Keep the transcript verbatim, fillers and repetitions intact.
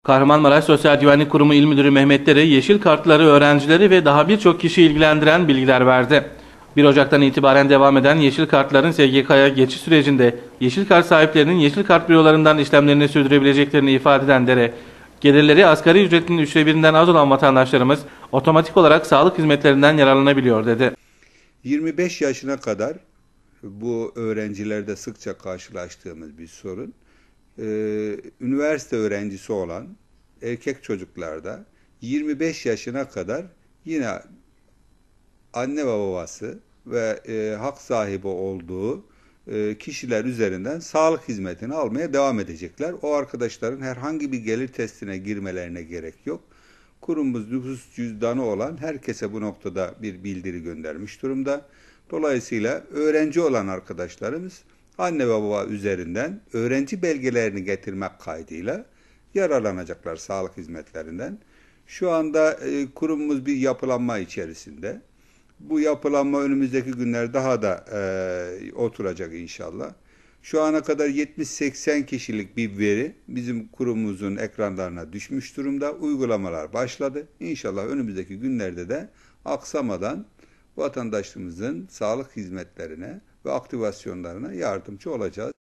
Kahramanmaraş Sosyal Güvenlik Kurumu İl Müdürü Mehmet Dere, yeşil kartları öğrencileri ve daha birçok kişi ilgilendiren bilgiler verdi. bir Ocak'tan itibaren devam eden yeşil kartların S G K'ya geçiş sürecinde yeşil kart sahiplerinin yeşil kart bürolarından işlemlerini sürdürebileceklerini ifade eden Dere, gelirleri asgari ücretin üçte birinden az olan vatandaşlarımız otomatik olarak sağlık hizmetlerinden yararlanabiliyor dedi. yirmi beş yaşına kadar bu öğrencilerde sıkça karşılaştığımız bir sorun. Ee, üniversite öğrencisi olan erkek çocuklarda yirmi beş yaşına kadar yine anne ve babası ve e, hak sahibi olduğu e, kişiler üzerinden sağlık hizmetini almaya devam edecekler. O arkadaşların herhangi bir gelir testine girmelerine gerek yok. Kurumumuz nüfus cüzdanı olan herkese bu noktada bir bildiri göndermiş durumda. Dolayısıyla öğrenci olan arkadaşlarımız anne ve baba üzerinden öğrenci belgelerini getirmek kaydıyla yararlanacaklar sağlık hizmetlerinden. Şu anda e, kurumumuz bir yapılanma içerisinde. Bu yapılanma önümüzdeki günler daha da e, oturacak inşallah. Şu ana kadar yetmiş seksen kişilik bir veri bizim kurumumuzun ekranlarına düşmüş durumda. Uygulamalar başladı. İnşallah önümüzdeki günlerde de aksamadan vatandaşımızın sağlık hizmetlerine ve aktivasyonlarına yardımcı olacağız.